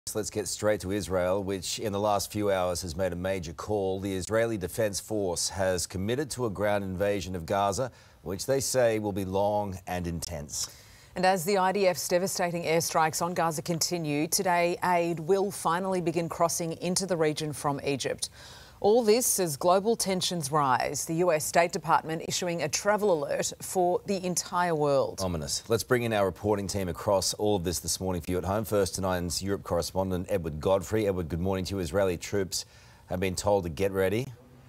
Let's get straight to Israel, which in the last few hours has made a major call. The Israeli Defense Force has committed to a ground invasion of Gaza, which they say will be long and intense. And as the IDF's devastating airstrikes on Gaza continue, today aid will finally begin crossing into the region from Egypt. All this as global tensions rise, the US State Department issuing a travel alert for the entire world. Ominous. Let's bring in our reporting team across all of this morning for you at home. First, tonight's Europe correspondent Edward Godfrey. Edward, good morning to you. Israeli troops have been told to get ready.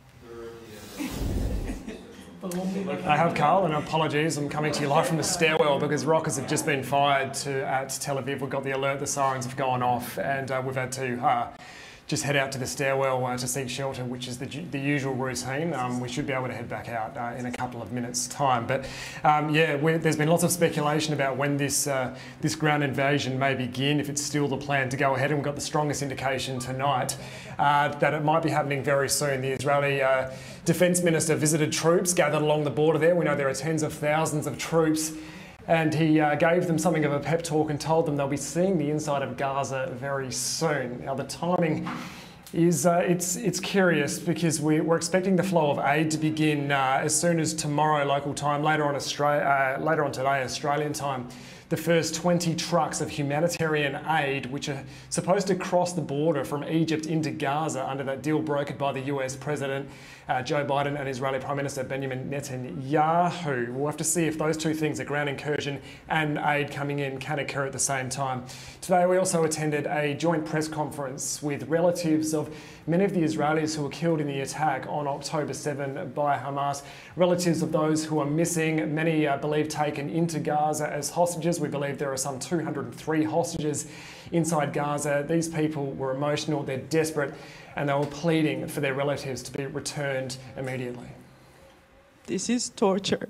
I have, Carl, and apologies. I'm coming to you live from the stairwell because rockets have just been fired at Tel Aviv. We've got the alert, the sirens have gone off, and we've had to just head out to the stairwell to seek shelter, which is the usual routine. We should be able to head back out in a couple of minutes' time. But yeah, there's been lots of speculation about when this ground invasion may begin, if it's still the plan to go ahead. And we've got the strongest indication tonight that it might be happening very soon. The Israeli Defence Minister visited troops gathered along the border there. We know there are tens of thousands of troops. And he gave them something of a pep talk and told them they'll be seeing the inside of Gaza very soon. Now, the timing is it's curious because we're expecting the flow of aid to begin as soon as tomorrow local time, later on today Australian time. The first 20 trucks of humanitarian aid, which are supposed to cross the border from Egypt into Gaza under that deal brokered by the US President Joe Biden and Israeli Prime Minister Benjamin Netanyahu. We'll have to see if those two things, a ground incursion and aid coming in, can occur at the same time. Today we also attended a joint press conference with relatives of many of the Israelis who were killed in the attack on October 7 by Hamas, relatives of those who are missing, many believed taken into Gaza as hostages. We believe there are some 203 hostages inside Gaza. These people were emotional, they're desperate, and they were pleading for their relatives to be returned immediately. This is torture.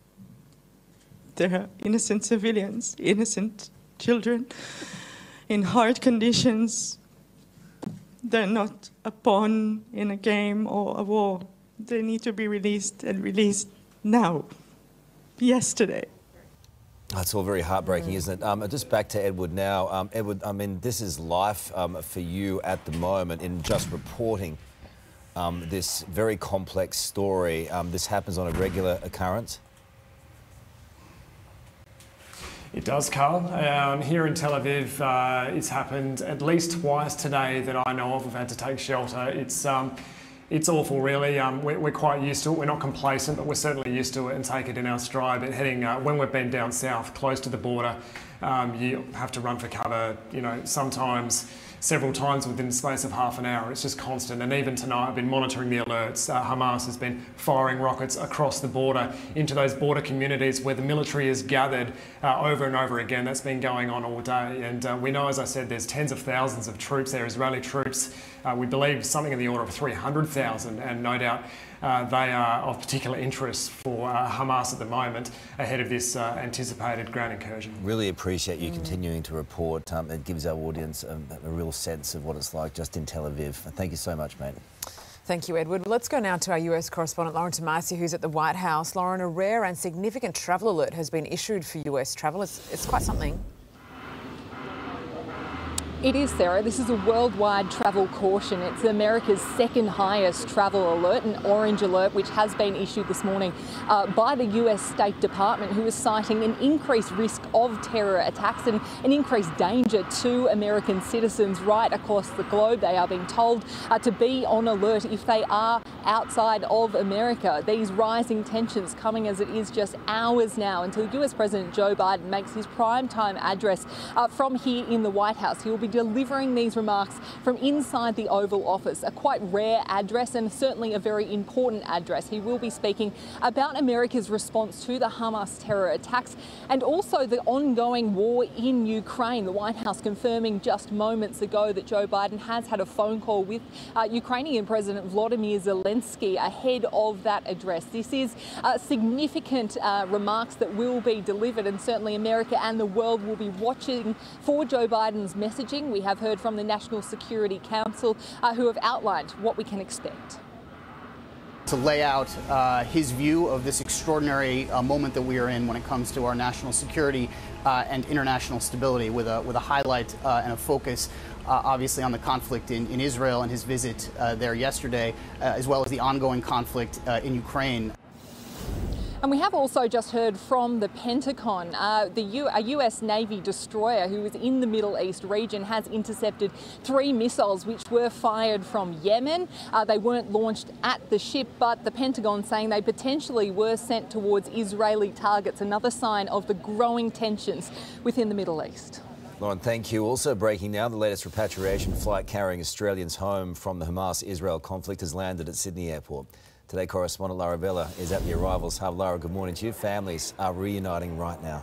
There are innocent civilians, innocent children in hard conditions. They're not a pawn in a game or a war. They need to be released, and released now, yesterday. That's all very heartbreaking, isn't it? Just back to Edward now. Edward, I mean, this is life for you at the moment in just reporting this very complex story. This happens on a regular occurrence? It does, Carl. Here in Tel Aviv, it's happened at least twice today that I know of. We've had to take shelter. It's awful, really. We're quite used to it. We're not complacent, but we're certainly used to it and take it in our stride. But heading, when we've been down south, close to the border, you have to run for cover, you know, sometimes several times within the space of half an hour. It's just constant. And even tonight, I've been monitoring the alerts. Hamas has been firing rockets across the border into those border communities where the military is gathered over and over again. That's been going on all day. And we know, as I said, there's tens of thousands of troops there, Israeli troops. We believe something in the order of 300,000, and no doubt they are of particular interest for Hamas at the moment ahead of this anticipated ground incursion. Really appreciate you continuing to report. It gives our audience a real sense of what it's like just in Tel Aviv. Thank you so much, mate. Thank you, Edward. Let's go now to our US correspondent, Lauren Tomasi, who's at the White House. Lauren, a rare and significant travel alert has been issued for US travel. It's quite something. It is, Sarah. This is a worldwide travel caution. It's America's second highest travel alert, an orange alert, which has been issued this morning by the US State Department, who is citing an increased risk of terror attacks and an increased danger to American citizens right across the globe. They are being told to be on alert if they are outside of America. These rising tensions coming as it is just hours now until US President Joe Biden makes his primetime address from here in the White House. He will be delivering these remarks from inside the Oval Office, a quite rare address and certainly a very important address. He will be speaking about America's response to the Hamas terror attacks and also the ongoing war in Ukraine. The White House confirming just moments ago that Joe Biden has had a phone call with Ukrainian President Volodymyr Zelensky ahead of that address. This is significant remarks that will be delivered, and certainly America and the world will be watching for Joe Biden's messaging. We have heard from the National Security Council who have outlined what we can expect. To lay out his view of this extraordinary moment that we are in when it comes to our national security and international stability, with a highlight and a focus obviously on the conflict in Israel and his visit there yesterday, as well as the ongoing conflict in Ukraine. And we have also just heard from the Pentagon. A US Navy destroyer who was in the Middle East region has intercepted 3 missiles which were fired from Yemen. They weren't launched at the ship, but the Pentagon saying they potentially were sent towards Israeli targets, another sign of the growing tensions within the Middle East. Lauren, thank you. Also breaking now, the latest repatriation flight carrying Australians home from the Hamas-Israel conflict has landed at Sydney Airport. Today, correspondent Lara Vella is at the arrivals hub. Lara, good morning to you. Families are reuniting right now.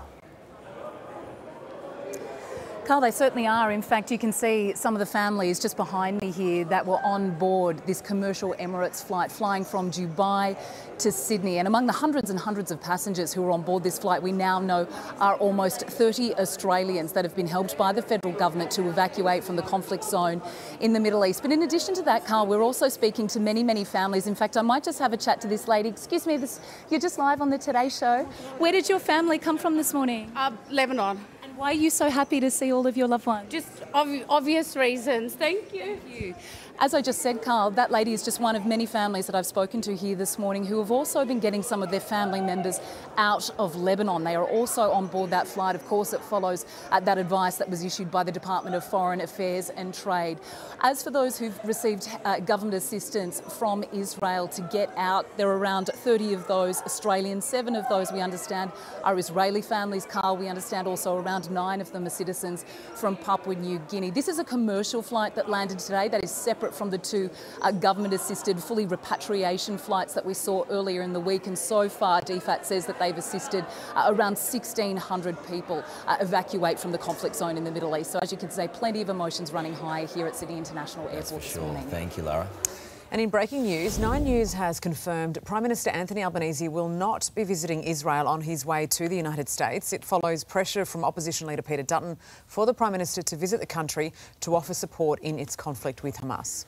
Carl, they certainly are. In fact, you can see some of the families just behind me here that were on board this commercial Emirates flight flying from Dubai to Sydney. And among the hundreds and hundreds of passengers who are on board this flight, we now know are almost 30 Australians that have been helped by the federal government to evacuate from the conflict zone in the Middle East. But in addition to that, Carl, we're also speaking to many, many families. In fact, I might just have a chat to this lady. Excuse me, you're just live on the Today Show. Where did your family come from this morning? Lebanon. Why are you so happy to see all of your loved ones? Just obvious reasons. Thank you. Thank you. As I just said, Carl, that lady is just one of many families that I've spoken to here this morning who have also been getting some of their family members out of Lebanon. They are also on board that flight. Of course, it follows that advice that was issued by the Department of Foreign Affairs and Trade. As for those who've received government assistance from Israel to get out, there are around 30 of those Australians. 7 of those, we understand, are Israeli families. Carl, we understand also around 9 of them are citizens from Papua New Guinea. This is a commercial flight that landed today that is separate from the 2 government-assisted, fully repatriation flights that we saw earlier in the week. And so far, DFAT says that they've assisted around 1,600 people evacuate from the conflict zone in the Middle East. So as you can see, plenty of emotions running high here at Sydney International Airport this morning. Thank you, Lara. And in breaking news, 9 News has confirmed Prime Minister Anthony Albanese will not be visiting Israel on his way to the United States. It follows pressure from opposition leader Peter Dutton for the Prime Minister to visit the country to offer support in its conflict with Hamas.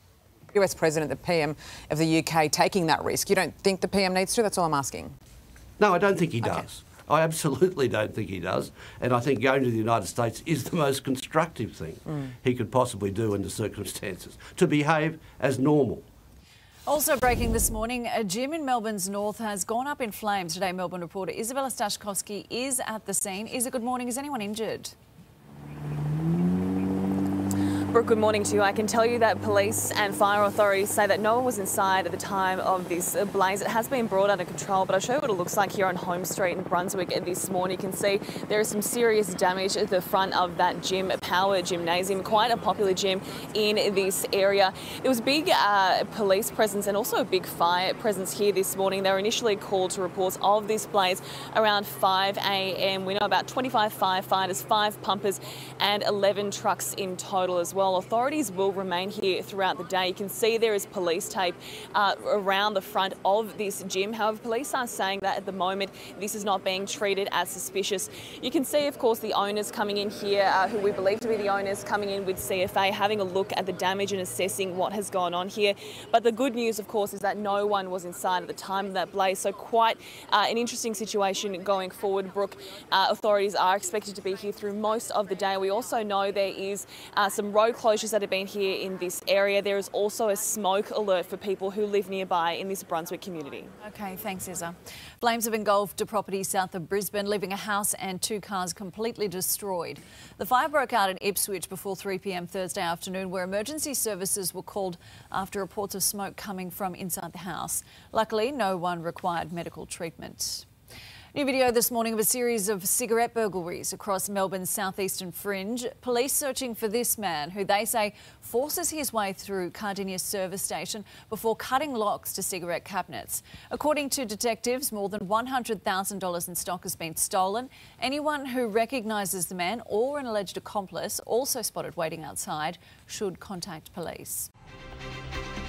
US President, the PM of the UK, taking that risk. You don't think the PM needs to? That's all I'm asking. No, I don't think he does. I absolutely don't think he does. And I think going to the United States is the most constructive thing he could possibly do in the circumstances, to behave as normal. Also breaking this morning, a gym in Melbourne's north has gone up in flames. Today, Melbourne reporter Isabella Stashkovsky is at the scene. Isa, good morning. Is anyone injured? Brooke, good morning to you. I can tell you that police and fire authorities say that no one was inside at the time of this blaze. It has been brought under control, but I'll show you what it looks like here on Home Street in Brunswick this morning. You can see there is some serious damage at the front of that gym, Power Gymnasium, quite a popular gym in this area. There was a big police presence and also a big fire presence here this morning. They were initially called to reports of this blaze around 5 a.m. We know about 25 firefighters, 5 pumpers and 11 trucks in total as well. Authorities will remain here throughout the day. You can see there is police tape around the front of this gym. However, police are saying that at the moment this is not being treated as suspicious. You can see, of course, the owners coming in here, who we believe to be the owners, coming in with CFA, having a look at the damage and assessing what has gone on here. But the good news, of course, is that no one was inside at the time of that blaze. So quite an interesting situation going forward, Brooke. Authorities are expected to be here through most of the day. We also know there is some road closures that have been here in this area. There is also a smoke alert for people who live nearby in this Brunswick community. OK, thanks, Isa. Flames have engulfed a property south of Brisbane, leaving a house and 2 cars completely destroyed. The fire broke out in Ipswich before 3 p.m. Thursday afternoon, where emergency services were called after reports of smoke coming from inside the house. Luckily, no one required medical treatment. New video this morning of a series of cigarette burglaries across Melbourne's southeastern fringe. Police searching for this man, who they say forces his way through Cardinia service station before cutting locks to cigarette cabinets. According to detectives, more than $100,000 in stock has been stolen. Anyone who recognises the man or an alleged accomplice, also spotted waiting outside, should contact police.